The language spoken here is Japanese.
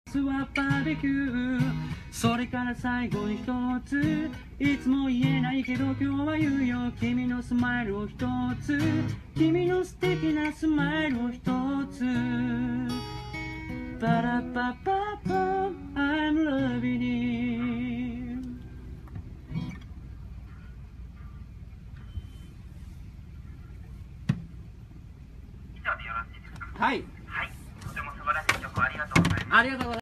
はバーベキュー。それから最後に一つ、いつも言えないけど今日は言うよ。君のスマイルを一つ、君の素敵なスマイルを一つ。パラパパパ I'm loving you。 以上でよろしいですか？ はい、 はい、とても素晴らしい曲ありがとうございます。 ありがとうございます。